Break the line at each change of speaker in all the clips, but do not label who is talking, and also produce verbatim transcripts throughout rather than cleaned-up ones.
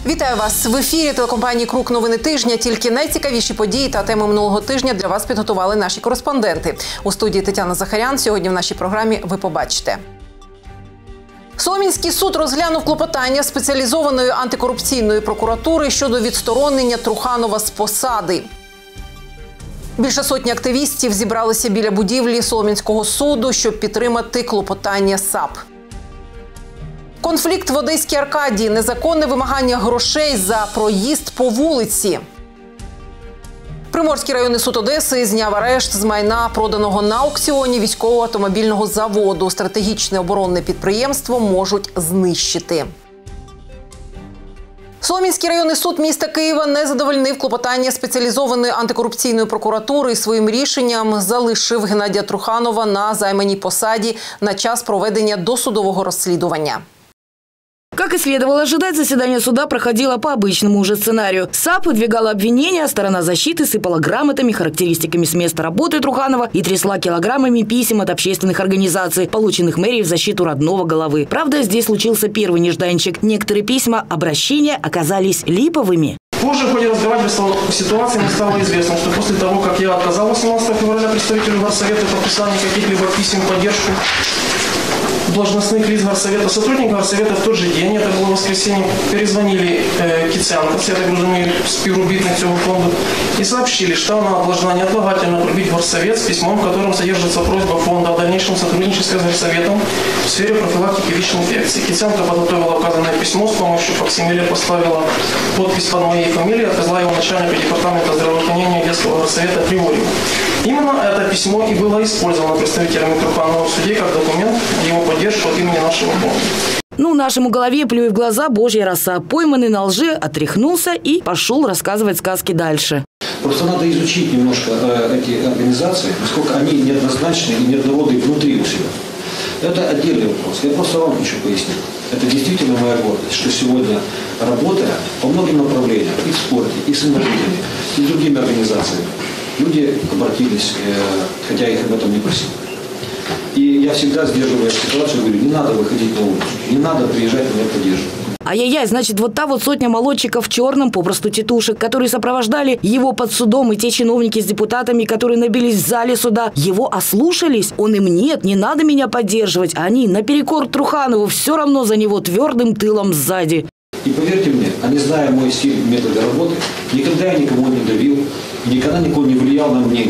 Вітаю вас в ефірі телекомпанії «Крук. Новини тижня». Тільки найцікавіші події та теми минулого тижня для вас підготували наші кореспонденти. У студії Тетяна Захарян. Сьогодні в нашій програмі ви побачите. Солом'янський суд розглянув клопотання спеціалізованої антикорупційної прокуратури щодо відсторонення Труханова з посади. Більше сотні активістів зібралися біля будівлі Солом'янського суду, щоб підтримати клопотання САП. Конфлікт в Одеській Аркадії, незаконне вимагання грошей за проїзд по вулиці. Приморський районний суд Одеси зняв арешт з майна, проданого на аукціоні військового автомобільного заводу. Стратегічне оборонне підприємство можуть знищити. Солом'янський районний суд міста Києва не задовольнив клопотання спеціалізованої антикорупційної прокуратури і своїм рішенням залишив Геннадія Труханова на займаній посаді на час проведення досудового розслідування.
Как и следовало ожидать, заседание суда проходило по обычному уже сценарию. САП выдвигала обвинения, а сторона защиты сыпала грамотами, характеристиками с места работы Труханова и трясла килограммами писем от общественных организаций, полученных мэрией в защиту родного головы. Правда, здесь случился первый нежданчик. Некоторые письма, обращения оказались липовыми.
Позже в ходе разбирательства ситуации мне стало известно, что после того, как я отказал восемнадцатого февраля представителю горсовета в подписании каких-либо писем в поддержку должностных лиц горсовета, сотрудники горсовета в тот же день, это было воскресенье, перезвонили э, Кицянко, я так разумею, співробітник цього фонду, и сообщили, что она должна неотлагательно прибыть в горсовет с письмом, в котором содержится просьба фонда о дальнейшем сотрудничестве с горсоветом в сфере профилактики ВИЧ-инфекции. Кицянко подготовила указанное письмо, с помощью факсимиле поставила подпись под моей фамилией, отвезла его начальника департамента здравоохранения детского горсовета Григорьева. Именно это письмо и было использовано представителями Труханова в суде как документ его поддержку от имени нашего фонда.
Ну, нашему голове, плюй в глаза, божья роса. Пойманный на лжи отряхнулся и пошел рассказывать сказки дальше.
Просто надо изучить немножко э, эти организации, насколько они неоднозначны и неоднородны внутри у себя. Это отдельный вопрос. Я просто вам хочу пояснить. Это действительно моя гордость, что сегодня, работая по многим направлениям, и в спорте, и с инвалидами, и с другими организациями, люди обратились, э, хотя их об этом не просили. И я всегда сдерживаю ситуацию, говорю, не надо выходить на улицу, не надо приезжать меня поддерживать.
Ай-яй-яй, значит, вот та вот сотня молодчиков в черном, попросту тетушек, которые сопровождали его под судом, и те чиновники с депутатами, которые набились в зале суда, его ослушались? Он им: нет, не надо меня поддерживать. А они наперекор Труханову все равно за него твердым тылом сзади.
И поверьте мне, они, зная мой стиль и методы работы, никогда я никому не давил, никогда никого не влиял на мнение.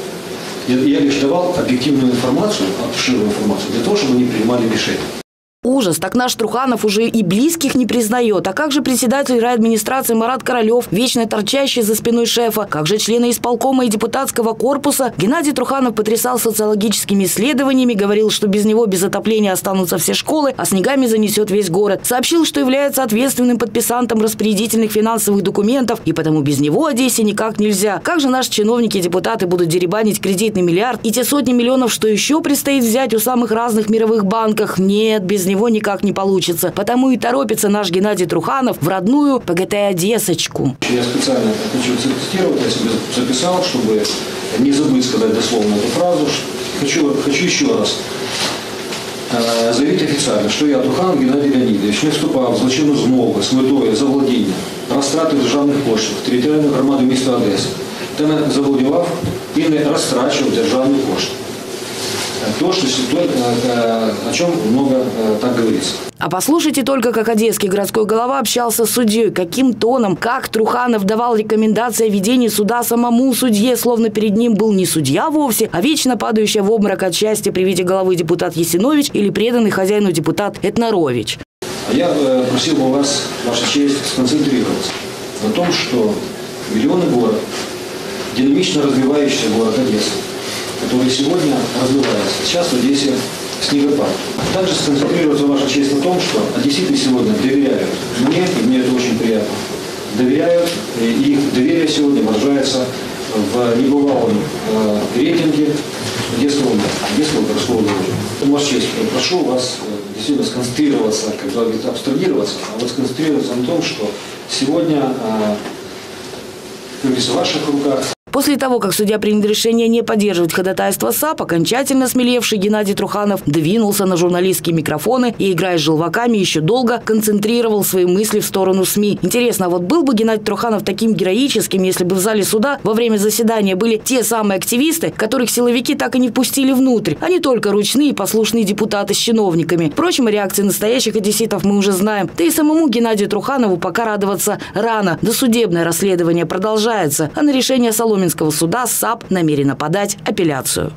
Я, я лишь давал объективную информацию, обширную информацию, для того, чтобы они принимали решения.
Ужас, так наш Труханов уже и близких не признает. А как же председатель райадминистрации Марат Королев, вечно торчащий за спиной шефа? Как же члены исполкома и депутатского корпуса? Геннадий Труханов потрясал социологическими исследованиями, говорил, что без него без отопления останутся все школы, а снегами занесет весь город. Сообщил, что является ответственным подписантом распорядительных финансовых документов, и потому без него Одессе никак нельзя. Как же наши чиновники и депутаты будут деребанить кредитный миллиард и те сотни миллионов, что еще предстоит взять у самых разных мировых банков? Нет, без него никак не получится. Потому и торопится наш Геннадий Труханов в родную ПГТ-Одессочку.
Я специально хочу цитировать, я себе записал, чтобы не забыть сказать дословно эту фразу. Хочу, хочу еще раз э, заявить официально, что я, Труханов Геннадий Леонидович, не вступав в злочинну змову з метою заволодіння, розтрати державних коштів територіальної громади міста Одеси, та не заволодівав і не розтрачував державні кошти. То, что, о чем много так говорится.
А послушайте только, как одесский городской голова общался с судьей, каким тоном, как Труханов давал рекомендации о ведении суда самому судье, словно перед ним был не судья вовсе, а вечно падающая в обморок от счастья при виде головы депутат Есинович или преданный хозяину депутат Этнарович.
Я э, просил бы вас, ваша честь, сконцентрироваться на том, что миллионный город, динамично развивающийся город Одесса, который сегодня развивается. Сейчас в Одессе снегопад. Также сконцентрироваться, ваша честь, на том, что одесситы сегодня доверяют мне, и мне это очень приятно, доверяют, и их доверие сегодня выражается в небывалом э, рейтинге Одесского, Одесского городского дорожья. Ваша честь, прошу вас действительно сконцентрироваться, как бы абстрагироваться, а вот сконцентрироваться на том, что сегодня, э, как говорится, в ваших руках.
После того, как судья принял решение не поддерживать ходатайство САП, окончательно осмелевший Геннадий Труханов двинулся на журналистские микрофоны и, играя с желваками, еще долго концентрировал свои мысли в сторону СМИ. Интересно, а вот был бы Геннадий Труханов таким героическим, если бы в зале суда во время заседания были те самые активисты, которых силовики так и не впустили внутрь, а не только ручные и послушные депутаты с чиновниками. Впрочем, реакции настоящих одесситов мы уже знаем. Да и самому Геннадию Труханову пока радоваться рано. Досудебное расследование продолжается, а на решение Солом'янського суда САП намерена подать апеляцію.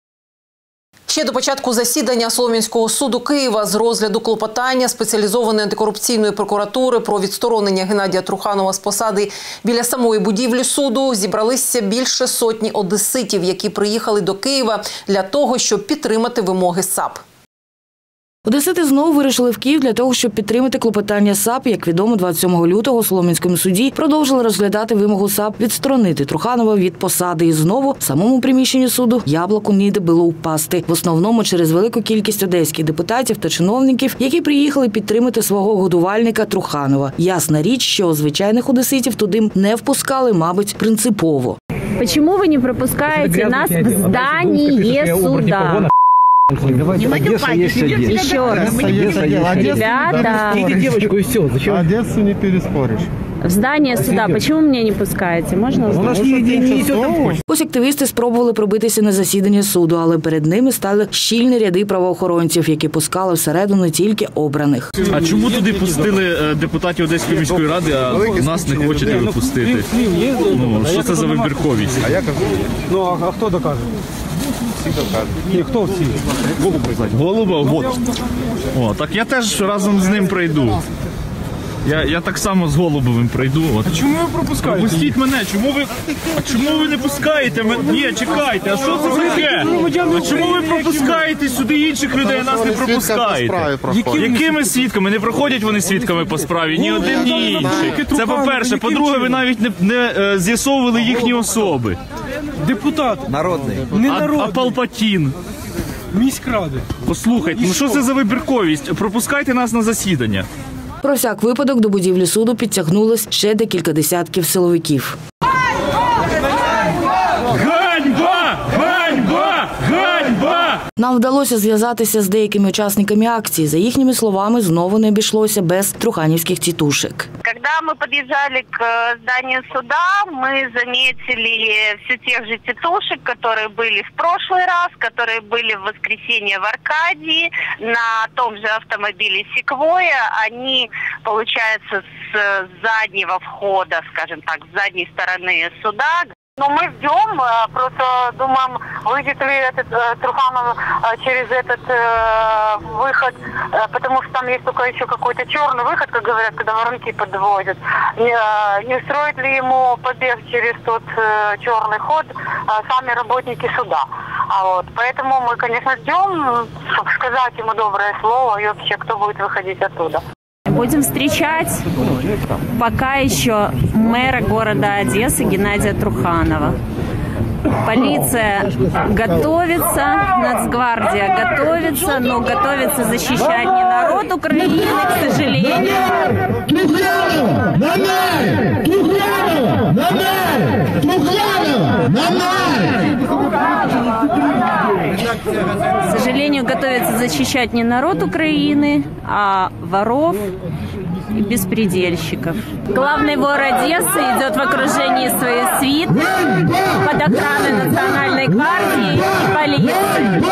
Ще до початку засідання Солом'янського суду Києва з розгляду клопотання спеціалізованої антикорупційної прокуратури про відсторонення Геннадія Труханова з посади біля самої будівлі суду зібралися більше сотні одеситів, які приїхали до Києва для того, щоб підтримати вимоги САП.
Одесити знову вирішили в Київ для того, щоб підтримати клопотання САП. Як відомо, двадцять сьомого лютого у Солом'янському суді продовжили розглядати вимогу САП відсторонити Труханова від посади. І знову в самому приміщенні суду яблуку ніде було впасти. В основному через велику кількість одеських депутатів та чиновників, які приїхали підтримати свого годувальника Труханова. Ясна річ, що звичайних одеситів туди не впускали, мабуть, принципово.
Почему вы не пропускаете нас в здание суда?
Давайте, Одесса есть Одесса.
Еще раз.
Одесса есть
Ребята,
девочку и все. Зачем? Одессу не переспоришь.
в здание суда почему меня не пускаете? Можно
У нас
узнать?
не несет.
Ось активісти спробували пробитися на засідання суду, але перед ними стали щільні ряди правоохоронців, які пускали всередину тільки обраних.
А чому туди пустили депутатів Одеської міської ради, а нас не хочете випустити? Ну, що це за вибірковість?
А я кажу. Ну, а хто докаже? Всі докажуть. Ні, хто всі?
Голуба? Вот. О, так я теж разом з ним пройду. Я, я так само з Голубовим пройду. От.
А чому ви пропускаєте?
Пустіть мене, чому ви, а чому ви не пускаєте мене? Ні, чекайте, а що це таке? А чому ви пропускаєте сюди інших людей, а нас не пропускаєте? Якими свідками? Не проходять вони свідками по справі? Ні один, ні інший. Це по-перше. По-друге, ви навіть не, не е, з'ясовували їхні особи.
Депутат. Народний. Не
А,
народний.
а Палпатін?
Міськради.
Послухайте, ну що це за вибірковість? Пропускайте нас на засідання.
Про всяк випадок до будівлі суду підтягнулось ще декілька десятків силовиків.
Ганьба! Ганьба! Ганьба!
Нам вдалося зв'язатися з деякими учасниками акції. За їхніми словами, знову не обійшлося без труханівських тітушек.
Когда мы подъезжали к зданию суда, мы заметили все тех же тетушек, которые были в прошлый раз, которые были в воскресенье в Аркадии, на том же автомобиле Секвоя. Они, получается, с заднего входа, скажем так, с задней стороны суда. Но мы ждем, просто думаем, выйдет ли этот э, Труханов э, через этот э, выход, э, потому что там есть только еще какой-то черный выход, как говорят, когда воронки подводят. Не, э, не устроит ли ему побег через тот э, черный ход э, сами работники суда. А вот, поэтому мы, конечно, ждем, чтобы сказать ему доброе слово и вообще, кто будет выходить оттуда.
Будем встречать пока еще мэра города Одессы Геннадия Труханова. Полиция готовится, Нацгвардия готовится, но готовится защищать не народ Украины, к сожалению. К сожалению, готовится защищать не народ Украины, а воров и беспредельщиков. Главный вор Одессы идет в окружении своей свиты под охраной Национальной гвардии и полиции.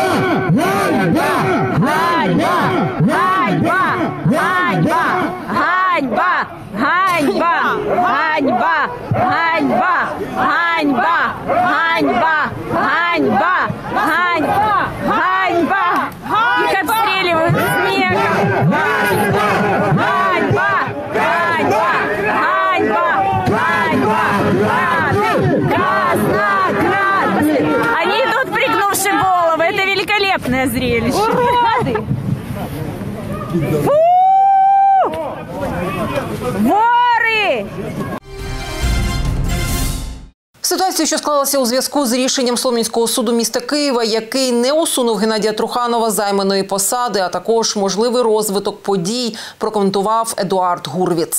Ганьба! Ганьба! Ганьба! Ганьба! Ганьба! Ганьба! Ганьба! Ганьба! Ганьба! Ганьба! Ганьба! Ганьба! Их обстреливают снегом! Ганьба! Ганьба! Ганьба! Ганьба! Красноград! Они идут, пригнувши головы. Это великолепное зрелище. Фу! Воры!
Ситуацію, що склалася у зв'язку з рішенням Солом'янського суду міста Києва, який не усунув Геннадія Труханова з займаної посади, а також можливий розвиток подій, прокоментував Едуард Гурвіц.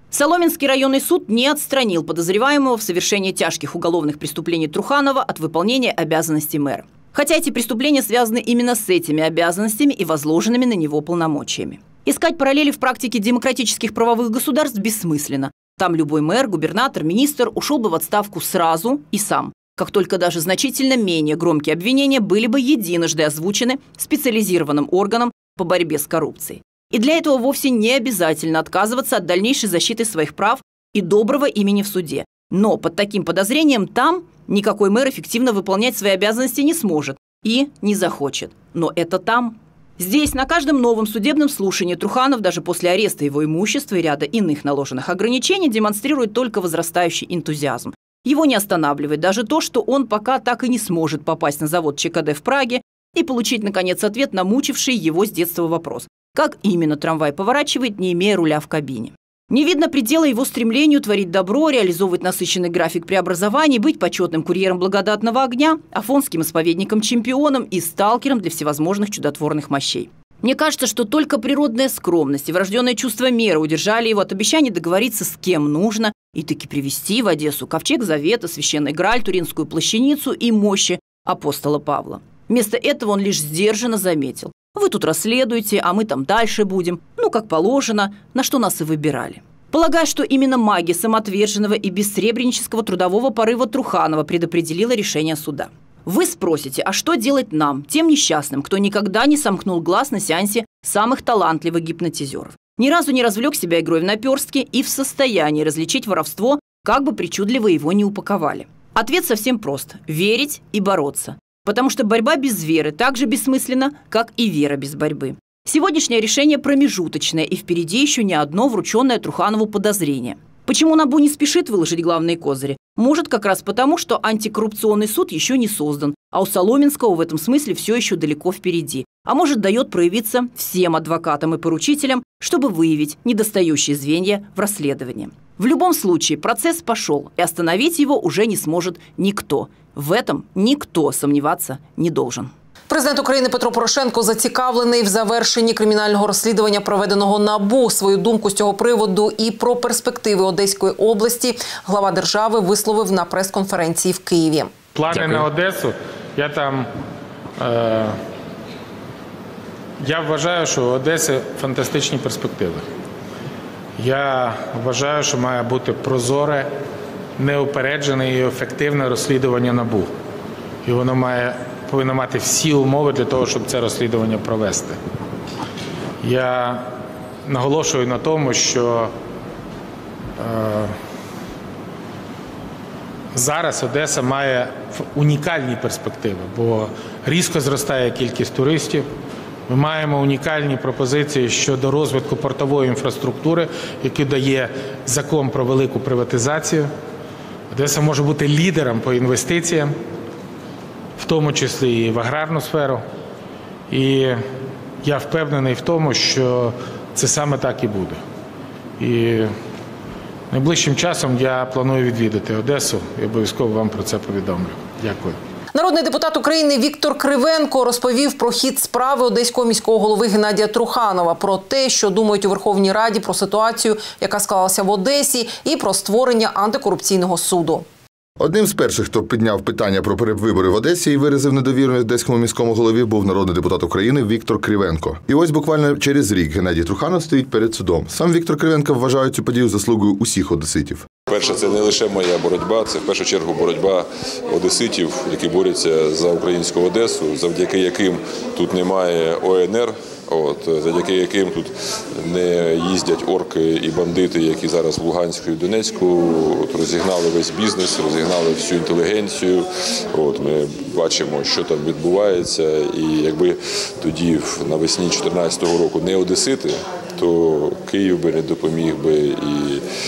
Соломенский районный суд не отстранил подозреваемого в совершении тяжких уголовных преступлений Труханова от выполнения обязанностей мэра. Хотя эти преступления связаны именно с этими обязанностями и возложенными на него полномочиями. Искать параллели в практике демократических правовых государств бессмысленно. Там любой мэр, губернатор, министр ушел бы в отставку сразу и сам, как только даже значительно менее громкие обвинения были бы единожды озвучены специализированным органом по борьбе с коррупцией. И для этого вовсе не обязательно отказываться от дальнейшей защиты своих прав и доброго имени в суде. Но под таким подозрением там никакой мэр эффективно выполнять свои обязанности не сможет и не захочет. Но это там. Здесь на каждом новом судебном слушании Труханов даже после ареста его имущества и ряда иных наложенных ограничений демонстрирует только возрастающий энтузиазм. Его не останавливает даже то, что он пока так и не сможет попасть на завод ЧКД в Праге и получить, наконец, ответ на мучивший его с детства вопрос. Как именно трамвай поворачивает, не имея руля в кабине? Не видно предела его стремлению творить добро, реализовывать насыщенный график преобразований, быть почетным курьером благодатного огня, афонским исповедником-чемпионом и сталкером для всевозможных чудотворных мощей. Мне кажется, что только природная скромность и врожденное чувство меры удержали его от обещания договориться с кем нужно и таки привезти в Одессу ковчег Завета, священный Грааль, Туринскую плащаницу и мощи апостола Павла. Вместо этого он лишь сдержанно заметил: вы тут расследуете, а мы там дальше будем. Ну, как положено, на что нас и выбирали. Полагаю, что именно магия самоотверженного и бессребренического трудового порыва Труханова предопределила решение суда. Вы спросите, а что делать нам, тем несчастным, кто никогда не сомкнул глаз на сеансе самых талантливых гипнотизеров? Ни разу не развлек себя игрой в наперстки и в состоянии различить воровство, как бы причудливо его не упаковали. Ответ совсем прост – верить и бороться. Потому что борьба без веры так же бессмысленна, как и вера без борьбы. Сегодняшнее решение промежуточное, и впереди еще не одно врученное Труханову подозрение. Почему НАБУ не спешит выложить главные козыри? Может, как раз потому, что антикоррупционный суд еще не создан, а у Соломенского в этом смысле все еще далеко впереди. А может, дает проявиться всем адвокатам и поручителям, чтобы выявить недостающие звенья в расследовании. В любом случае, процесс пошел, и остановить его уже не сможет никто. В этом ніхто сумніватися не должен.
Президент України Петро Порошенко зацікавлений в завершенні кримінального розслідування, проведеного НАБУ. Свою думку з цього приводу і про перспективи Одеської області глава держави висловив на прес-конференції в Києві.
Плани Дякую. На Одесу, я там, е, я вважаю, що у Одеси фантастичні перспективи. Я вважаю, що має бути прозоре, неупереджене і ефективне розслідування НАБУ. І воно має, повинно мати всі умови для того, щоб це розслідування провести. Я наголошую на тому, що е, зараз Одеса має унікальні перспективи, бо різко зростає кількість туристів. Ми маємо унікальні пропозиції щодо розвитку портової інфраструктури, яку дає закон про велику приватизацію. Одеса може бути лідером по інвестиціям, в тому числі і в аграрну сферу. І я впевнений в тому, що це саме так і буде. І найближчим часом я планую відвідати Одесу і обов'язково вам про це повідомлю. Дякую.
Народний депутат України Віктор Кривенко розповів про хід справи одеського міського голови Геннадія Труханова, про те, що думають у Верховній Раді про ситуацію, яка склалася в Одесі, і про створення антикорупційного суду.
Одним з перших, хто підняв питання про перевибори в Одесі і виразив недовіру одеському міському голові, був народний депутат України Віктор Кривенко. І ось буквально через рік Геннадій Труханов стоїть перед судом. Сам Віктор Кривенко вважає цю подію заслугою усіх одеситів.
Перше, це не лише моя боротьба, це в першу чергу боротьба одеситів, які борються за українську Одесу, завдяки яким тут немає О Ен Ер, от, завдяки яким тут не їздять орки і бандити, які зараз в Луганську і Донецьку, от, розігнали весь бізнес, розігнали всю інтелігенцію. От, ми бачимо, що там відбувається, і якби тоді навесні дві тисячі чотирнадцятого року не одесити, то Київ би не допоміг би і, і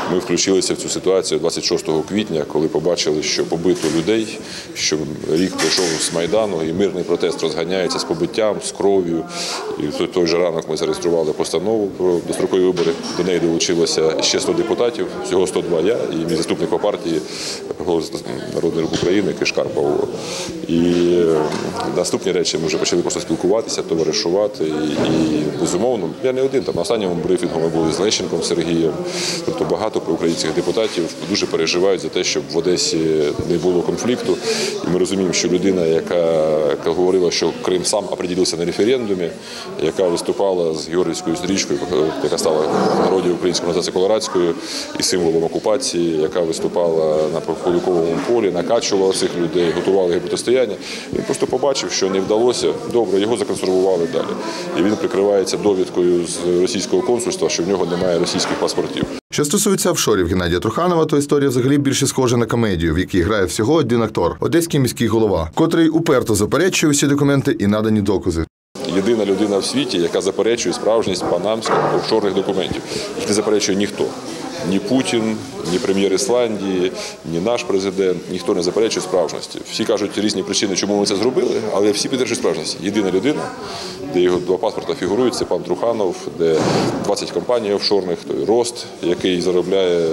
Ми включилися в цю ситуацію двадцять шостого квітня, коли побачили, що побито людей, що рік пройшов з Майдану, і мирний протест розганяється з побиттям, з кров'ю. І в той же ранок ми зареєстрували постанову про дострокові вибори. До неї долучилося ще сто депутатів, всього сто два я і мій заступник по партії, голос Народний Рух України Кишкар Павло. І наступні речі ми вже почали просто спілкуватися, товаришувати. І, і безумовно, я не один. Там на останньому брифінгу ми були з Лещенком Сергієм. Тобто багато проукраїнських депутатів дуже переживають за те, щоб в Одесі не було конфлікту. І ми розуміємо, що людина, яка, яка говорила, що Крим сам определився на референдумі, яка виступала з Георгіївською стрічкою, яка стала в народі українською називається Колорадською, і символом окупації, яка виступала на Куликовому полі, накачувала цих людей, готувала їх протистояння. Він просто побачив, що не вдалося. Добре, його законсервували далі. І він прикривається довідкою з російського консульства, що в нього немає російських паспортів.
Що стосується офшорів Геннадія Труханова, то історія взагалі більше схожа на комедію, в якій грає всього один актор – одеський міський голова, котрий уперто заперечує всі документи і надані докази.
Єдина людина в світі, яка заперечує справжність панамських офшорних документів. Їх не заперечує ніхто. Ні Путін, ні прем'єр Ісландії, ні наш президент, ніхто не заперечує справжності. Всі кажуть різні причини, чому ми це зробили, але всі підтверджують справжність. Єдина людина, де його два паспорта фігурують, це пан Труханов, де двадцять компаній офшорних, той Рост, який заробляє,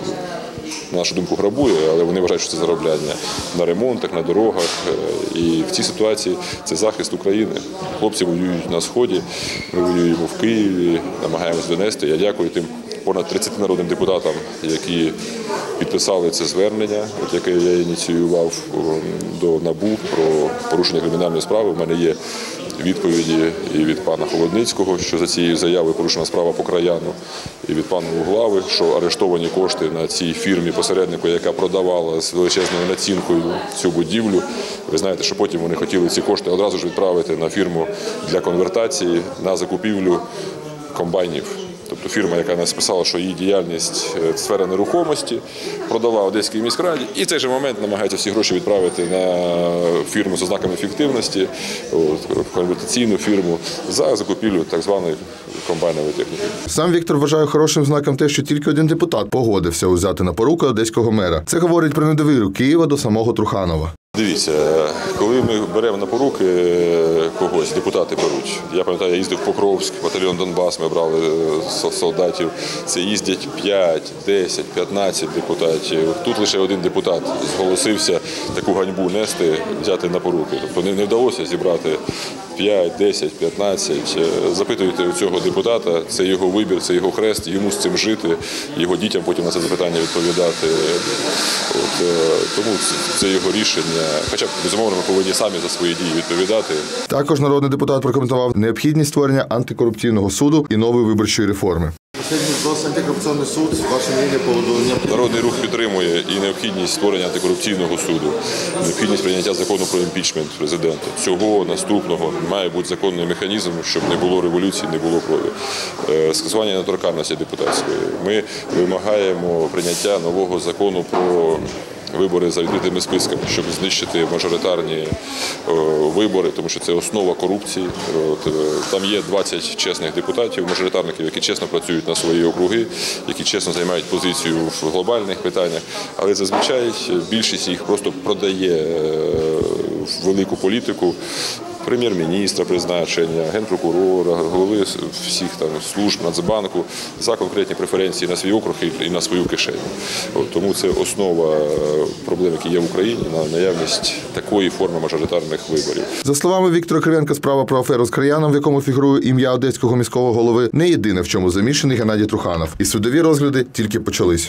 на нашу думку, грабує, але вони вважають, що це заробляння на ремонтах, на дорогах. І в цій ситуації це захист України. Хлопці воюють на Сході, ми воюємо в Києві, намагаємось донести. Я дякую тим понад тридцяти народним депутатам, які підписали це звернення, яке я ініціював до НАБУ про порушення кримінальної справи. У мене є відповіді і від пана Холодницького, що за цією заявою порушена справа по Краяну, і від пана Углави, що арештовані кошти на цій фірмі-посереднику, яка продавала з величезною націнкою цю будівлю. Ви знаєте, що потім вони хотіли ці кошти одразу ж відправити на фірму для конвертації на закупівлю комбайнів. Тобто фірма, яка нас писала, що її діяльність – сфера нерухомості, продала Одеській міськраді і в цей же момент намагається всі гроші відправити на фірму з ознаками фіктивності, конвертаційну фірму, за закупівлю так званої комбайнової техніки.
Сам Віктор вважає хорошим знаком те, що тільки один депутат погодився взяти на поруки одеського мера. Це говорить про недовіру Києва до самого Труханова.
Дивіться, коли ми беремо на поруки когось, депутати беруть. Я пам'ятаю, я їздив в Покровськ, батальйон Донбас, ми брали солдатів. Це їздять п'ять, десять, п'ятнадцять депутатів. Тут лише один депутат зголосився таку ганьбу нести, взяти на поруки. Тобто не вдалося зібрати п'ять, десять, п'ятнадцять. Запитуйте у цього депутата, це його вибір, це його хрест, йому з цим жити, його дітям потім на це запитання відповідати. От, тому це його рішення. Хоча, безумовно, ми повинні самі за свої дії відповідати.
Також народний депутат прокоментував необхідність створення антикорупційного суду і нової виборчої реформи.
Антикорупційний суд, ваше мнение по поводу...
Народний рух підтримує і необхідність створення антикорупційного суду, необхідність прийняття закону про імпічмент президента. Цього наступного має бути законний механізм, щоб не було революції, не було крові. Скасування недоторканності депутатської. Ми вимагаємо прийняття нового закону про вибори за відкритими списками, щоб знищити мажоритарні вибори, тому що це основа корупції. Там є двадцять чесних депутатів, мажоритарників, які чесно працюють на свої округи, які чесно займають позицію в глобальних питаннях, але зазвичай більшість їх просто продає в велику політику. Прем'єр-міністра призначення, генпрокурора, голови всіх там служб, Нацбанку за конкретні преференції на свій округ і на свою кишеню. От, тому це основа проблем, які є в Україні, на наявність такої форми мажоритарних виборів.
За словами Віктора Кривенка, справа про аферу з Краяном, в якому фігурує ім'я одеського міського голови, не єдине, в чому замішаний Геннадій Труханов. І судові розгляди тільки почались.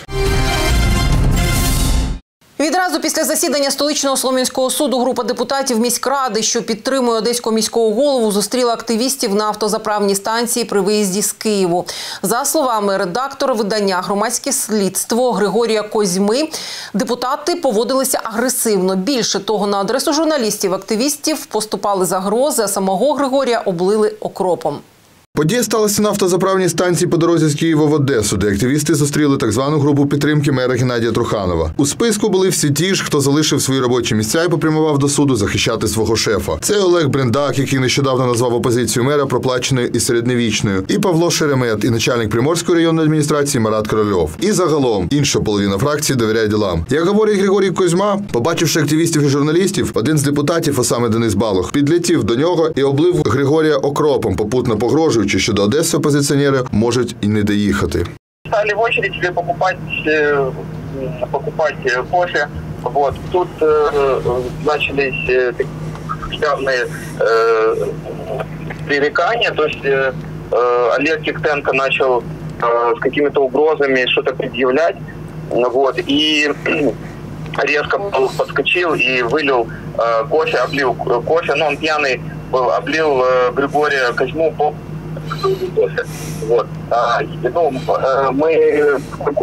Відразу після засідання столичного Солом'янського суду група депутатів міськради, що підтримує одеського міського голову, зустріла активістів на автозаправній станції при виїзді з Києву. За словами редактора видання «Громадське слідство» Григорія Козьми, депутати поводилися агресивно. Більше того, на адресу журналістів-активістів поступали загрози, а самого Григорія облили окропом.
Подія сталася на автозаправній станції по дорозі з Києва в Одесу, де активісти зустріли так звану групу підтримки мера Геннадія Труханова. У списку були всі ті ж, хто залишив свої робочі місця і попрямував до суду захищати свого шефа. Це Олег Брендак, який нещодавно назвав опозицію мера проплаченою і середньовічною, і Павло Шеремет, і начальник Приморської районної адміністрації Марат Корольов. І загалом інша половина фракції довіряє ділам. Як говорить Григорій Козьма, побачивши активістів і журналістів, один з депутатів, а саме Денис Балух, підлетів до нього і облив Григорія окропом, попутно погрожуючи, що до Одеси опозиціонери можуть і не доїхати.
Стали в очередь покупать, покупать кофе. Вот. Тут э, начались э, явные э, пререкания, то есть э, Олег Киктенко начал э, с какими-то угрозами что-то предъявлять, вот, и резко подскочил и вылил э, кофе, облил кофе, но он пьяный был, облил э, Григория Козьму по вот. А, ну, мы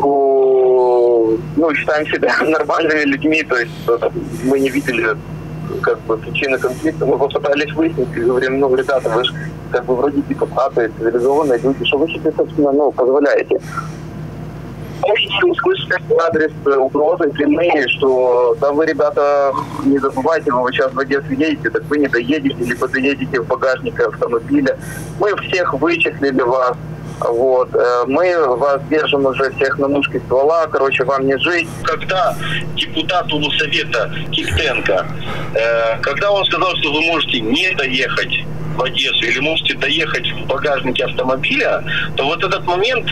ну, считаем себя нормальными людьми, то есть мы не видели как бы причины конфликта, мы попытались выяснить и говорим, ну, ребята, вы же как бы вроде депутаты, цивилизованные люди, что вы себе, собственно, ну, позволяете? Услышали адрес угрозы прямые, что да вы, ребята, не забывайте, вы сейчас в Одессу едете, так вы не доедете, либо доедете в багажнике автомобиля. Мы всех вычислили вас, вот, мы вас держим уже всех на мушке ствола, короче, вам не жить.
Когда депутат Улусовета Киктенко, когда он сказал, что вы можете не доехать в Одессу или можете доехать в багажнике автомобиля, то вот этот момент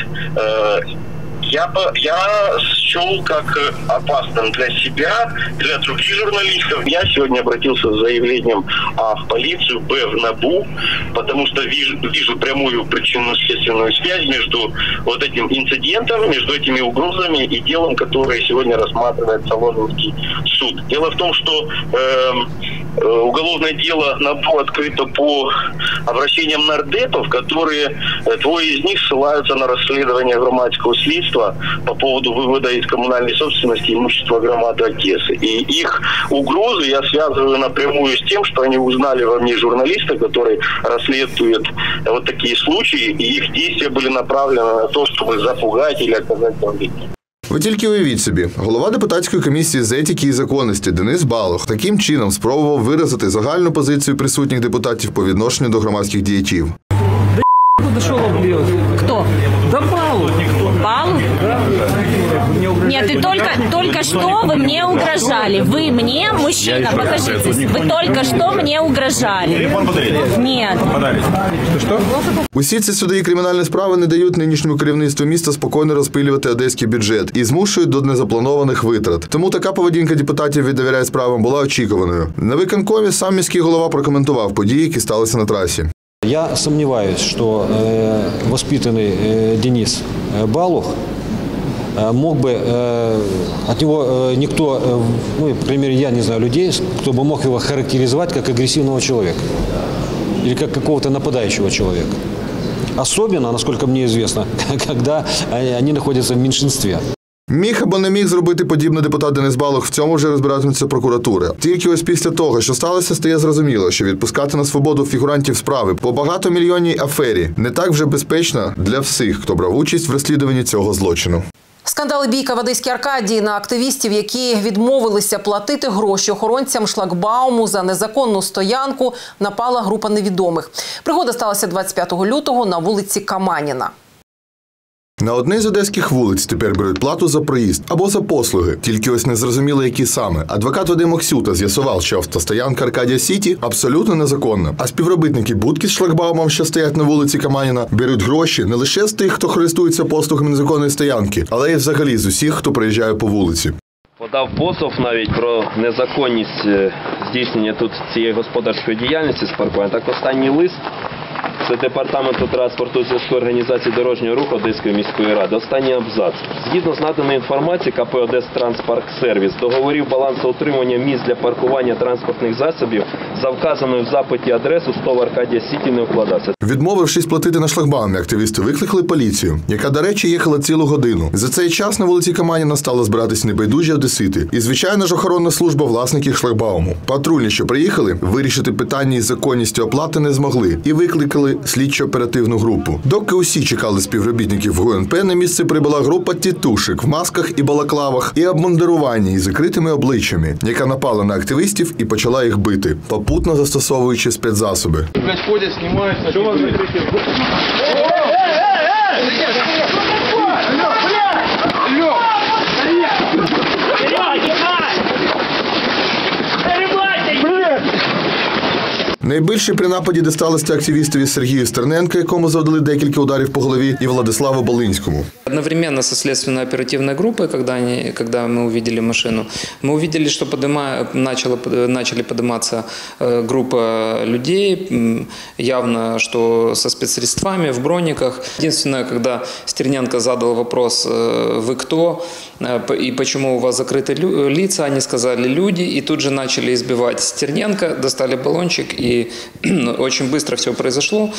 Я, я счел как опасным для себя, для других журналистов. Я сегодня обратился с заявлением А в полицию, Б в НАБУ, потому что вижу, вижу прямую причинно-следственную связь между вот этим инцидентом, между этими угрозами и делом, которое сегодня рассматривает Соломенский суд. Дело в том, что э, уголовное дело НАБУ открыто по обращениям нардепов, которые, двое из них ссылаются на расследование громадского следства по поводу вывода из коммунальной собственности имущества громады Одессы. И их угрозы я связываю напрямую с тем, что они узнали во мне журналиста, который расследует вот такие случаи, и их действия были направлены на то, чтобы запугать или оказать давление.
Ви тільки уявіть собі, голова депутатської комісії з етики і законності Денис Балух таким чином спробував виразити загальну позицію присутніх депутатів по відношенню до громадських діячів.
Дошел облез.
Кто?
Да Балух.
Балух? Нет, и только, только что вы мне угрожали. Вы мне, мужчина, покажитесь. Вы только что мне угрожали. Нет.
Что?
Усі ці суди і кримінальні справи не дають нинішньому керівництву міста спокійно розпилювати одеський бюджет і змушують до незапланованих витрат. Тому така поведінка депутатів від «Довіряй справам» була очікуваною. На виконкомі сам міський голова прокоментував події, які сталися на трасі.
Я сомневаюсь, что э, воспитанный э, Денис Балух э, мог бы, э, от него э, никто, э, ну, по крайней мере, я не знаю людей, кто бы мог его характеризовать как агрессивного человека или как какого-то нападающего человека. Особенно, насколько мне известно, когда они находятся в меньшинстве.
Міг або не міг зробити подібне депутат Денис Балух, в цьому вже розбиратиметься прокуратура. Тільки ось після того, що сталося, стає зрозуміло, що відпускати на свободу фігурантів справи по багатомільйонній афері не так вже безпечно для всіх, хто брав участь в розслідуванні цього злочину.
Скандали бійка в Одеській Аркадії на активістів, які відмовилися платити гроші охоронцям шлагбауму за незаконну стоянку, напала група невідомих. Пригода сталася двадцять п'ятого лютого на вулиці Каманіна.
На одній з одеських вулиць тепер беруть плату за проїзд або за послуги, тільки ось не зрозуміло, які саме. Адвокат Вадим Оксюта з'ясував, що автостоянка Аркадія Сіті абсолютно незаконна, а співробітники будки з шлагбаумом, що стоять на вулиці Каманіна, беруть гроші не лише з тих, хто користується послугами незаконної стоянки, але й взагалі з усіх, хто приїжджає по вулиці.
Подав позов навіть про незаконність здійснення тут цієї господарської діяльності з паркування. Так, останній лист – це Департаменту транспорту зв'язку організації дорожнього руху Одеської міської ради. Останній абзац. Згідно з наданої інформації КП «Одестранспарксервіс», договорів балансоутримання місць для паркування транспортних засобів за вказаною в запиті адресу СТОВ Аркадія Сіті не укладався.
Відмовившись платити на шлагбаумі, активісти викликали поліцію, яка, до речі, їхала цілу годину. За цей час на вулиці Каманіна стало збиратись небайдужі одесити. І, звичайно ж, охоронна служба власників шлагбауму. Патрульні, що приїхали, вирішити питання із законністю оплати не змогли і викликали слідчо-оперативну групу. Доки усі чекали співробітників ГУ ен пе, на місце прибула група тітушек в масках і балаклавах і обмундируванні із закритими обличчями, яка напала на активістів і почала їх бити, попутно застосовуючи спецзасоби.
Ходять, знімають, що вас закриті?
Найбільше при нападі дісталося активістові Сергію Стерненко, якому завдали декілька ударів по голові, і Владиславу Болинському.
Одновременно со следственно-оперативной группой, когда, они, когда мы увидели машину, мы увидели, что подыма, начала, начали подниматься группа людей, явно, что со спецсредствами, в брониках. Единственное, когда Стерненко задал вопрос, вы кто и почему у вас закрыты лица, они сказали люди, и тут же начали избивать Стерненко, достали баллончик, и очень быстро все произошло,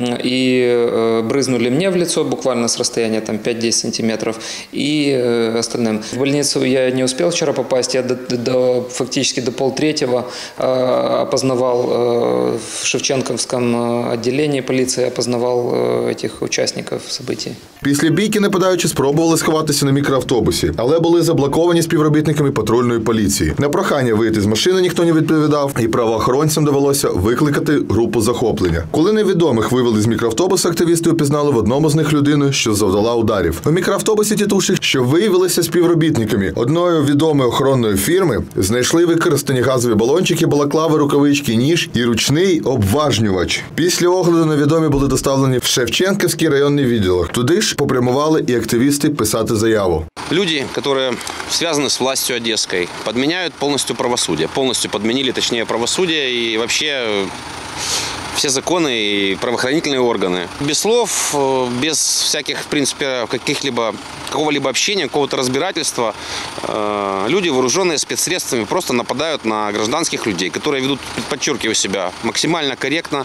и брызнули мне в лицо буквально с расстояния там пять-десять сантиметров, и остальным. В больницу я не успел вчера попасть, я до, до, фактически до полтретьего опознавал в Шевченковском отделении полиции, опознавал этих участников событий.
Після бійки нападаючі спробували сховатися на мікроавтобусі, але були заблоковані співробітниками патрульної поліції. На прохання вийти з машини ніхто не відповідав, і правоохоронцям довелося викликати групу захоплення. Коли невідомих вивели з мікроавтобуса, активісти упізнали в одному з них людину, що завдала ударів. У мікроавтобусі тітушек, що виявилися співробітниками одної відомої охоронної фірми, знайшли використані газові балончики, балаклави, рукавички, ніж і ручний обважнювач. Після огляду невідомі були доставлені в Шевченківський районний відділок. Туди ж попрямували і активісти писати заяву.
Люди, які зв'язані з властю Одеською, підміняють повністю правосуддя. Повністю підмінили, точніше, правосуддя і взагалі все законы и правоохранительные органы. Без слов, без всяких, в принципе, каких-либо, какого-либо общения, какого-то разбирательства, люди, вооруженные спецсредствами, просто нападают на гражданских людей, которые ведут, подчеркиваю себя, максимально корректно,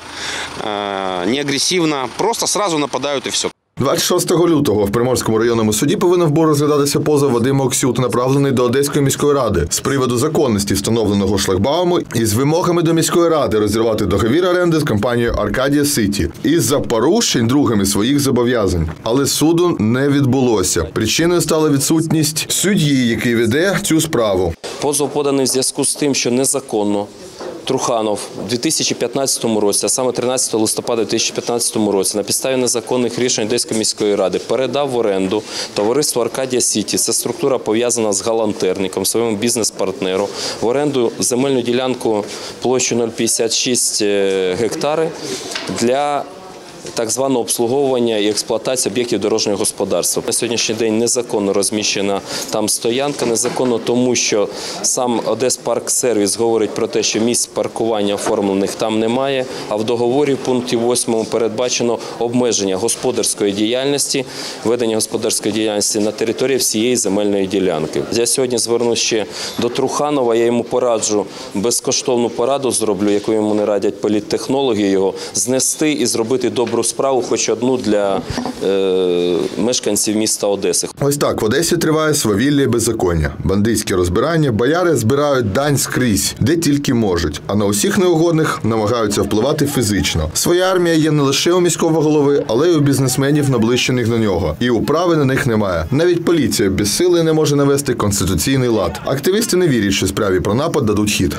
не агрессивно, просто сразу нападают и все.
двадцять шостого лютого в Приморському районному суді повинен був розглядатися позов Вадима Оксюта, направлений до Одеської міської ради з приводу законності встановленого шлагбауму і з вимогами до міської ради розірвати договір оренди з компанією «Аркадія Сіті» із-за порушень другими своїх зобов'язань. Але суду не відбулося. Причиною стала відсутність судді, який веде цю справу.
Позов поданий в зв'язку з тим, що незаконно Труханов у дві тисячі п'ятнадцятому році, а саме тринадцятого листопада дві тисячі п'ятнадцятому році, на підставі незаконних рішень Одеської міської ради передав в оренду товариству «Аркадія Сіті». Це структура пов'язана з галантерником, своєму бізнес-партнеру. В оренду земельну ділянку площею нуль цілих п'ятдесят шість гектари для так званого обслуговування і експлуатації об'єктів дорожнього господарства. На сьогоднішній день незаконно розміщена там стоянка, незаконно тому, що сам Одеспарксервіс говорить про те, що місць паркування оформлених там немає, а в договорі в пункті восьмому передбачено обмеження господарської діяльності, ведення господарської діяльності на території всієї земельної ділянки. Я сьогодні звернусь ще до Труханова, я йому пораджу, безкоштовну пораду зроблю, яку йому не радять політтехнологи його, знести і зробити добру справу, хоч одну для е, мешканців міста Одеси.
Ось так, в Одесі триває свавілля і беззаконня. Бандитські розбирання, бояри збирають дань скрізь, де тільки можуть, а на усіх неугодних намагаються впливати фізично. Своя армія є не лише у міського голови, але й у бізнесменів, наближених до нього. І управи на них немає. Навіть поліція без сили не може навести конституційний лад. Активісти не вірять, що справі про напад дадуть хід.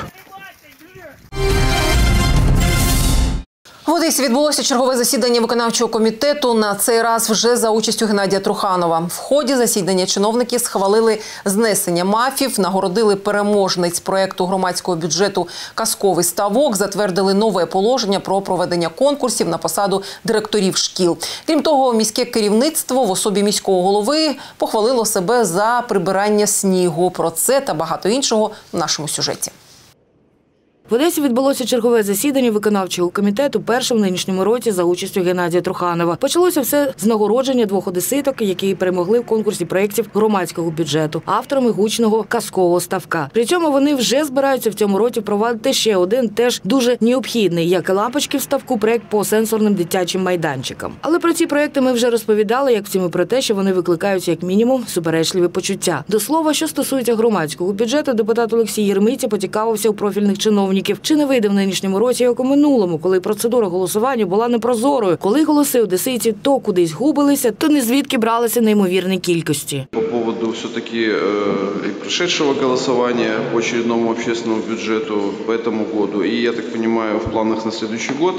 В Одесі відбулося чергове засідання виконавчого комітету, на цей раз вже за участю Геннадія Труханова. В ході засідання чиновники схвалили знесення МАФів, нагородили переможниць проєкту громадського бюджету «Казковий ставок», затвердили нове положення про проведення конкурсів на посаду директорів шкіл. Крім того, міське керівництво в особі міського голови похвалило себе за прибирання снігу. Про це та багато іншого в нашому сюжеті.
В Одесі відбулося чергове засідання виконавчого комітету перше в нинішньому році за участю Геннадія Труханова. Почалося все з нагородження двох одеситок, які перемогли в конкурсі проєктів громадського бюджету, авторами гучного «Казкового ставка». При цьому вони вже збираються в цьому році впровадити ще один теж дуже необхідний, як і лампочки в ставку, проєкт по сенсорним дитячим майданчикам. Але про ці проєкти ми вже розповідали, як всім і про те, що вони викликають як мінімум суперечливі почуття. До слова, що стосується громадського бюджету, депутат Олексій Єрмиця поцікавився у профільних чиновників, чиновників. Чи не вийде в нинішньому році, як у минулому, коли процедура голосування була непрозорою, коли голоси одеситів то кудись губилися, то не звідки бралися неймовірні кількості.
По поводу все-таки э, прошедшего голосования по очередному общественному бюджету по этому году, и, я так понимаю, в планах на следующий год,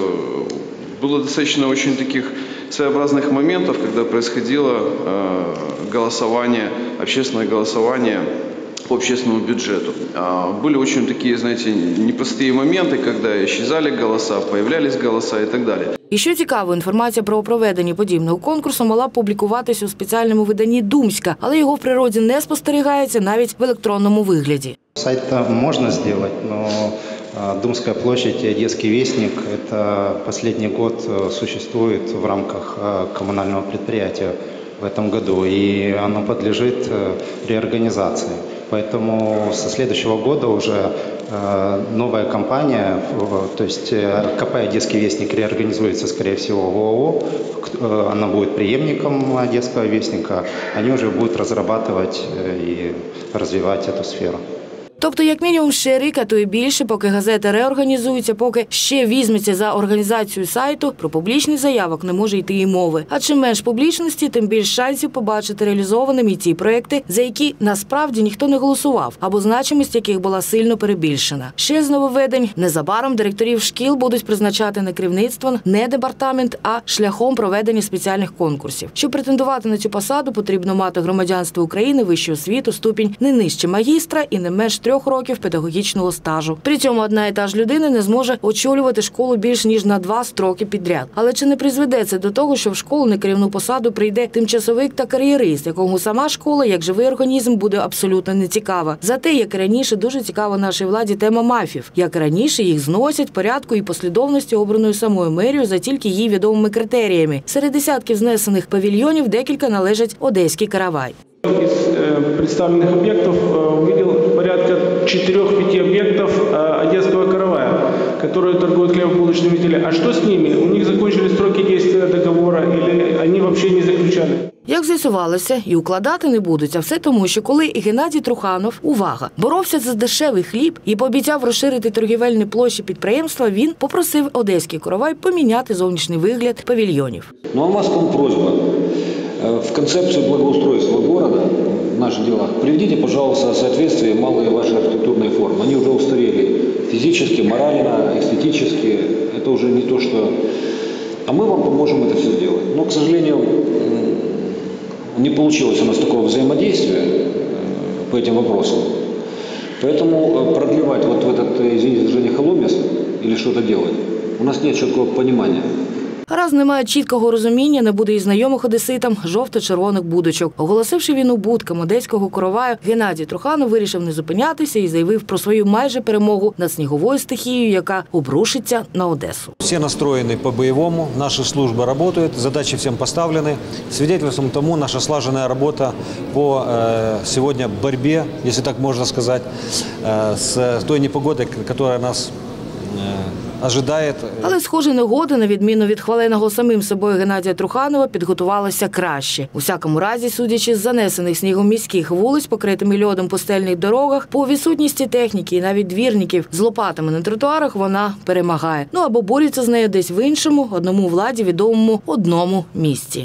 э, было достаточно очень таких своеобразных моментов, когда происходило э, голосование, общественное голосование по общественному бюджету. Были очень такие, знаете, непростые моменты, когда исчезали голоса, появлялись голоса и так далее.
І що цікаво, інформація про проведення подібного конкурсу мала публікуватися у спеціальному виданні «Думська», але його в природі не спостерігається навіть в електронному вигляді.
Сайт можно сделать, но Думская площадь и Одесский вестник – это последний год существует в рамках коммунального предприятия в этом году, и оно подлежит реорганизации. Поэтому со следующего года уже новая компания, то есть КП «Одесский вестник» реорганизуется, скорее всего, в ООО, она будет преемником «Одесского вестника», они уже будут разрабатывать и развивать эту сферу.
Тобто, як мінімум, ще рік, а то і більше, поки газета реорганізується, поки ще візьметься за організацію сайту, про публічний заявок не може йти і мови. А чим менш публічності, тим більш шансів побачити реалізованими ті проекти, за які насправді ніхто не голосував, або значимість яких була сильно перебільшена. Ще з нововведень: незабаром директорів шкіл будуть призначати не керівництвом, не департамент, а шляхом проведення спеціальних конкурсів. Щоб претендувати на цю посаду, потрібно мати громадянство України, вищу освіту, ступінь не нижче магістра і не менш трьох років педагогічного стажу. При цьому одна і та ж людина не зможе очолювати школу більш ніж на два строки підряд. Але чи не призведе це до того, що в школу на керівну посаду прийде тимчасовик та кар'єрист, якому сама школа, як живий організм, буде абсолютно нецікава? Зате, як і раніше, дуже цікава нашій владі тема мафів. Як і раніше, їх зносять порядку і послідовності, обраною самою мерією за тільки їй відомими критеріями. Серед десятків знесених павільйонів декілька належать Одеській каравай.
Из э, представленных объектов э, увидел порядка четырех-пяти объектов э, Одесского каравая, которые торгуют хлебобулочными изделиями. А что с ними? У них закончились сроки действия договора или они вообще не заключали?
Як з'ясувалося, і укладати не будуть, а все тому, що коли Геннадій Труханов, увага, боровся за дешевий хліб і пообіцяв розширити торгівельні площі підприємства, він попросив Одеський каравай поміняти зовнішній вигляд павільйонів.
Ну а у вас к вам просьба. В концепцию благоустройства города, в наших делах, приведите, пожалуйста, соответствие малые ваши архитектурные формы. Они уже устарели физически, морально, эстетически. Это уже не то, что... А мы вам поможем это все сделать. Но, к сожалению, не получилось у нас такого взаимодействия по этим вопросам. Поэтому продлевать вот в этот, извините, движение холодец или что-то делать, у нас нет четкого понимания.
Раз немає чіткого розуміння, не буде і знайомих одеситам жовто-червоних будочок. Оголосивши війну будкам Одеського караваю, Геннадій Труханов вирішив не зупинятися і заявив про свою майже перемогу над сніговою стихією, яка обрушиться на Одесу.
Всі настроєні по-бойовому, наші служби працюють, задачі всім поставлені. Свидетельством тому наша слажена робота по э, сьогодні боротьбі, якщо так можна сказати, э, з тою непогодою, яка нас э, ожидає.
Але, схоже, негода, на відміну від хваленого самим собою Геннадія Труханова, підготувалася краще. У всякому разі, судячи з занесених снігом міських вулиць, покритими льодом пустельних дорогах, по відсутності техніки і навіть двірників з лопатами на тротуарах вона перемагає. Ну або борються з нею десь в іншому, одному владі відомому одному місці.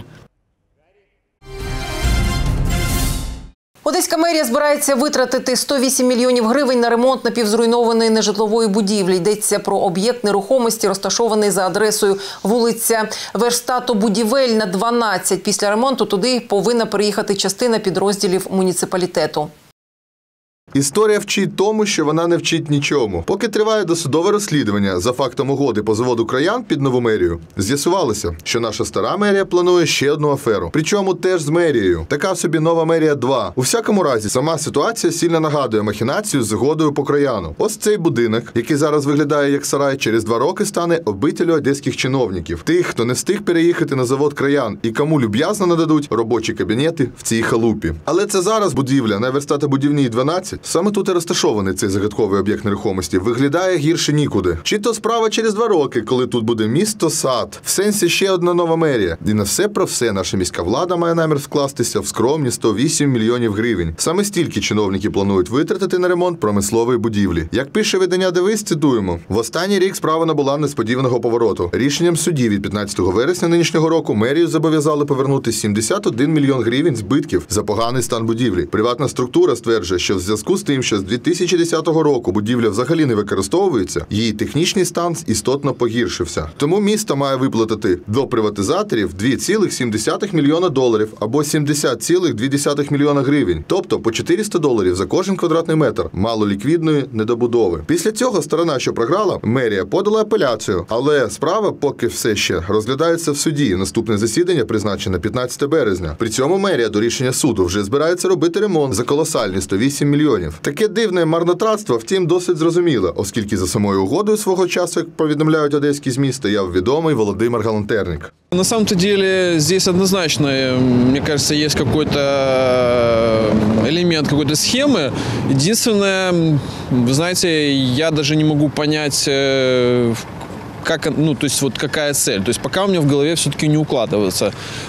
Одеська мерія збирається витратити сто вісім мільйонів гривень на ремонт напівзруйнованої нежитлової будівлі. Йдеться про об'єкт нерухомості, розташований за адресою вулиця Верстатобудівельна, дванадцять. Після ремонту туди повинна переїхати частина підрозділів муніципалітету.
Історія вчить тому, що вона не вчить нічому. Поки триває досудове розслідування за фактом угоди по заводу краян під нову мерію, з'ясувалося, що наша стара мерія планує ще одну аферу. Причому теж з мерією. Така собі нова мерія два. У всякому разі, сама ситуація сильно нагадує махінацію з згодою по краяну. Ось цей будинок, який зараз виглядає як сарай, через два роки стане обителю одеських чиновників. Тих, хто не встиг переїхати на завод краян і кому люб'язно нададуть робочі кабінети в цій халупі. Але це зараз будівля на Верстатобудівній дванадцять. Саме тут і розташований цей загадковий об'єкт нерухомості. Виглядає гірше нікуди. Чи то справа через два роки, коли тут буде місто-сад. В сенсі ще одна нова мерія. І на все про все наша міська влада має намір вкластися в скромні сто вісім мільйонів гривень. Саме стільки чиновники планують витратити на ремонт промислової будівлі. Як пише видання «Дивись», цитуємо, в останній рік справа набула несподіваного повороту. Рішенням судді від п'ятнадцятого вересня нинішнього року мерію зобов'язали повернути сімдесят один мільйон гривень збитків за поганий стан будівлі. Приватна структура стверджує, що в зв'язку з тим, що з дві тисячі десятого року будівля взагалі не використовується, її технічний стан істотно погіршився. Тому місто має виплатити до приватизаторів два цілих сім десятих мільйона доларів або сімдесят цілих дві десятих мільйона гривень, тобто по чотириста доларів за кожен квадратний метр малоліквідної недобудови. Після цього сторона, що програла, мерія подала апеляцію, але справа поки все ще розглядається в суді. Наступне засідання призначено п'ятнадцятого березня. При цьому мерія до рішення суду вже збирається робити ремонт за колосальні сто вісім мільйонів. Таке дивне марнотратство, втім, досить зрозуміло, оскільки за самою угодою свого часу, як повідомляють одеські ЗМІ, стояв відомий Володимир Галантерник.
На самом-то деле здесь однозначно, мне кажется, есть какой-то элемент какой-то схемы. Единственное, вы знаете, я даже не могу понять, как, ну, то есть вот какая цель. То есть пока у меня в голове все-таки не укладывается,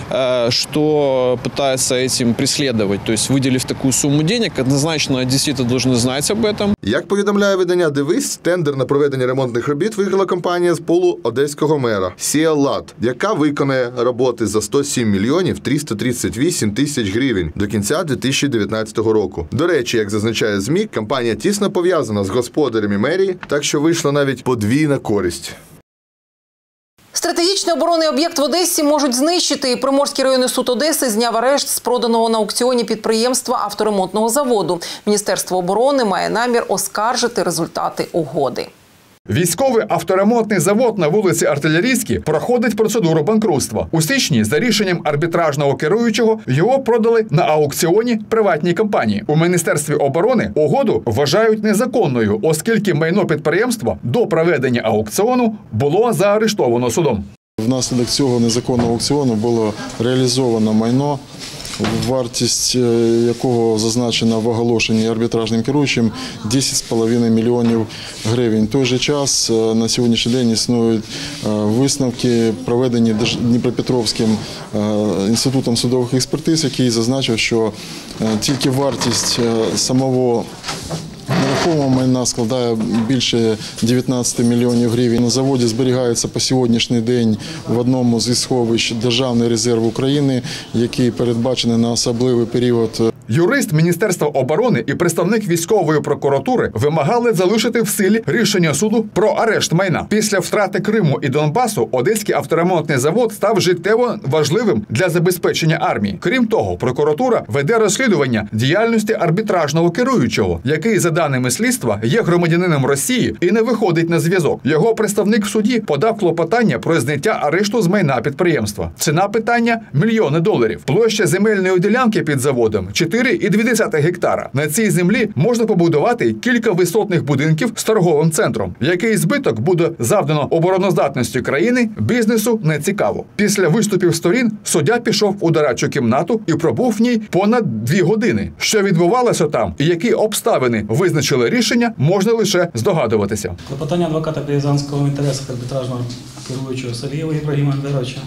что пытается этим преследовать. То есть выделив такую сумму денег, однозначно действительно должны знать об этом.
Як повідомляє видання «Дивись», тендер на проведення ремонтних робіт виграла компанія з пулу одеського мера «Сіаллат», яка виконає роботи за сто сім мільйонів триста тридцять вісім тисяч гривень до кінця дві тисячі дев'ятнадцятого року. До речі, як зазначає ЗМІ, компанія тісно пов'язана з господарями мерії, так що вийшла навіть подвійна користь.
Стратегічний оборонний об'єкт в Одесі можуть знищити. Приморський районний суд Одеси зняв арешт з проданого на аукціоні підприємства авторемонтного заводу. Міністерство оборони має намір оскаржити результати угоди.
Військовий авторемонтний завод на вулиці Артилерійській проходить процедуру банкрутства. У січні за рішенням арбітражного керуючого його продали на аукціоні приватній компанії. У Міністерстві оборони угоду вважають незаконною, оскільки майно підприємства до проведення аукціону було заарештовано судом.
Внаслідок цього незаконного аукціону було реалізовано майно, вартість якого зазначена в оголошенні арбітражним керуючим десять з половиною мільйонів гривень. В той же час на сьогоднішній день існують висновки, проведені Дніпропетровським інститутом судових експертиз, який зазначив, що тільки вартість самого нерухомого майна складає більше дев'ятнадцять мільйонів гривень. На заводі зберігається по сьогоднішній день в одному з сховищ Державний резерв України, який передбачений на особливий період.
Юрист Міністерства оборони і представник військової прокуратури вимагали залишити в силі рішення суду про арешт майна. Після втрати Криму і Донбасу Одеський авторемонтний завод став життєво важливим для забезпечення армії. Крім того, прокуратура веде розслідування діяльності арбітражного керуючого, який, за даними слідства, є громадянином Росії і не виходить на зв'язок. Його представник в суді подав клопотання про зняття арешту з майна підприємства. Ціна питання – мільйони доларів. Площа земельної ділянки під заводом – чотири цілих дві десятих гектара. На цій землі можна побудувати кілька висотних будинків з торговим центром. Який збиток буде завдано обороноздатності країни, бізнесу не цікаво. Після виступів сторін суддя пішов у дорадчу кімнату і пробув в ній понад дві години. Що відбувалося там і які обставини визначили рішення, можна лише здогадуватися.
Клопотання адвоката Березанського в інтересах арбітражного керуючого Салієва Ібрагіма Андеровича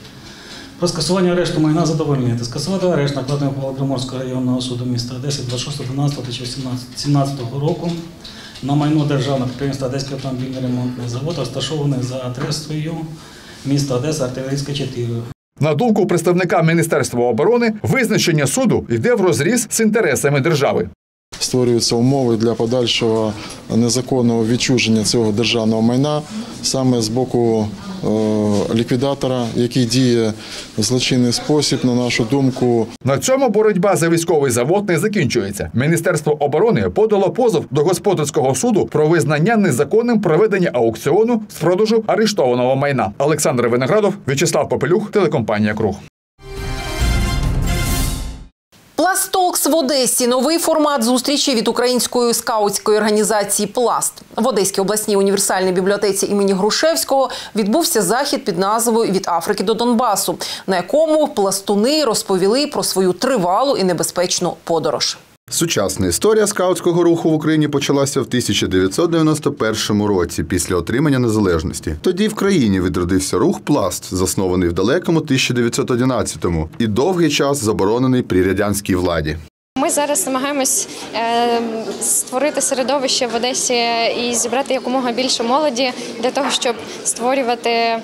про скасування арешту майна задовольнити. Скасувати арешт, накладений ухвалою Приморського районного суду міста Одеси двадцять шостого дванадцятого дві тисячі сімнадцятого року на майно державного підприємства Одеський автомобільний ремонтний завод, розташований за адресою міста Одеса, Артилерійська, чотири.
На думку представника Міністерства оборони, визначення суду йде врозріз з інтересами держави.
Створюються умови для подальшого незаконного відчуження цього державного майна саме з боку е, ліквідатора, який діє в злочинний спосіб, на нашу думку.
На цьому боротьба за військовий завод не закінчується. Міністерство оборони подало позов до господарського суду про визнання незаконним проведення аукціону з продажу арештованого майна. Олександр Виноградов, В'ячеслав Попелюх, телекомпанія «Круг».
Пластолкс в Одесі – новий формат зустрічі від української скаутської організації «Пласт». В Одеській обласній універсальній бібліотеці імені Грушевського відбувся захід під назвою «Від Африки до Донбасу», на якому пластуни розповіли про свою тривалу і небезпечну подорож.
Сучасна історія скаутського руху в Україні почалася в тисяча дев'ятсот дев'яносто першому році після отримання незалежності. Тоді в країні відродився рух «Пласт», заснований в далекому тисяча дев'ятсот одинадцятому і довгий час заборонений при радянській владі.
Ми зараз намагаємось е, створити середовище в Одесі і зібрати якомога більше молоді для того, щоб створювати е,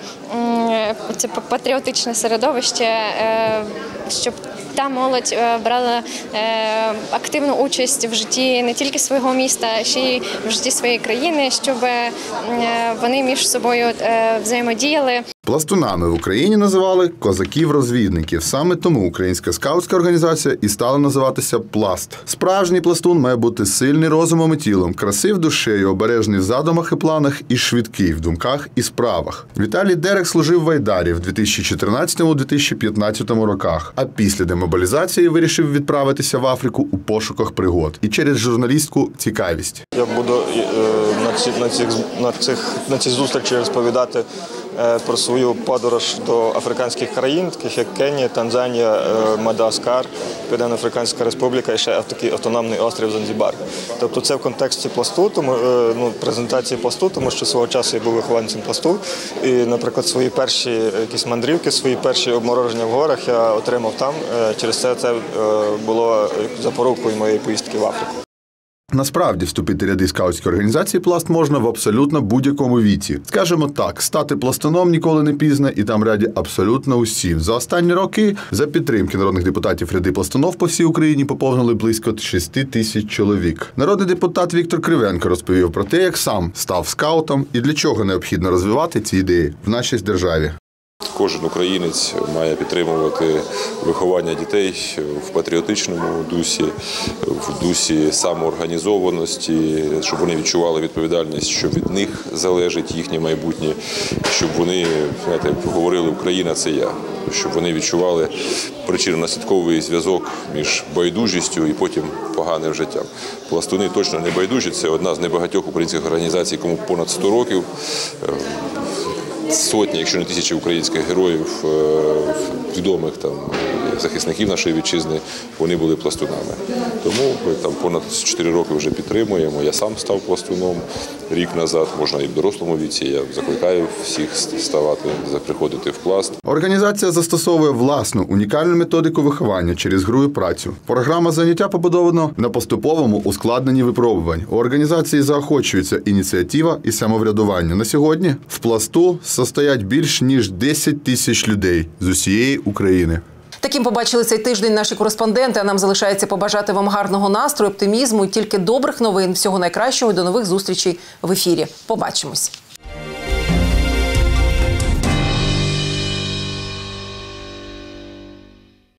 це патріотичне середовище, е, щоб та молодь е, брала е, активну участь в житті не тільки свого міста, а ще й в житті своєї країни, щоб е, вони між собою е, взаємодіяли.
Пластунами в Україні називали козаків-розвідників. Саме тому українська скаутська організація і стала називатися «Пласт». Справжній пластун має бути сильний розумом і тілом, красив душею, обережний в задумах і планах і швидкий в думках і справах. Віталій Дерек служив в Айдарі в дві тисячі чотирнадцятому - дві тисячі п'ятнадцятому роках, а після демобілізації вирішив відправитися в Африку у пошуках пригод і через журналістську цікавість.
Я буду на цих, на цих, на цих, на цій зустрічі розповідати про свою подорож до африканських країн, таких як Кенія, Танзанія, Мадагаскар, Південно-Африканська Республіка і ще такий автономний острів Занзібар. Тобто це в контексті пласту, тому, ну, презентації пласту, тому що свого часу я був вихованцем пласту. І, наприклад, свої перші якісь мандрівки, свої перші обмороження в горах я отримав там. Через це це було запорукою моєї поїздки в Африку.
Насправді, вступити в ряди скаутської організації «Пласт» можна в абсолютно будь-якому віці. Скажемо так, стати пластуном ніколи не пізно, і там раді абсолютно усім. За останні роки, за підтримки народних депутатів, ряди пластунов по всій Україні поповнили близько шести тисяч чоловік. Народний депутат Віктор Кривенко розповів про те, як сам став скаутом і для чого необхідно розвивати ці ідеї в нашій державі.
Кожен українець має підтримувати виховання дітей в патріотичному дусі, в дусі самоорганізованості, щоб вони відчували відповідальність, що від них залежить їхнє майбутнє, щоб вони, знаєте, говорили «Україна – це я», щоб вони відчували причинно-наслідковий зв'язок між байдужістю і потім поганим життям. Пластуни точно не байдужі, це одна з небагатьох українських організацій, кому понад сто років. Сотні, якщо не тисячі українських героїв, відомих там захисників нашої вітчизни, вони були пластунами. Тому ми там понад чотири роки вже підтримуємо. Я сам став пластуном рік назад, можна і в дорослому віці. Я закликаю всіх ставати, приходити в «Пласт».
Організація застосовує власну унікальну методику виховання через гру і працю. Програма заняття побудована на поступовому ускладненні випробувань. У організації заохочується ініціатива і самоврядування. На сьогодні в «Пласту» состоять більш ніж десять тисяч людей з усієї України.
Таким побачили цей тиждень наші кореспонденти, а нам залишається побажати вам гарного настрою, оптимізму і тільки добрих новин. Всього найкращого і до нових зустрічей в ефірі. Побачимось.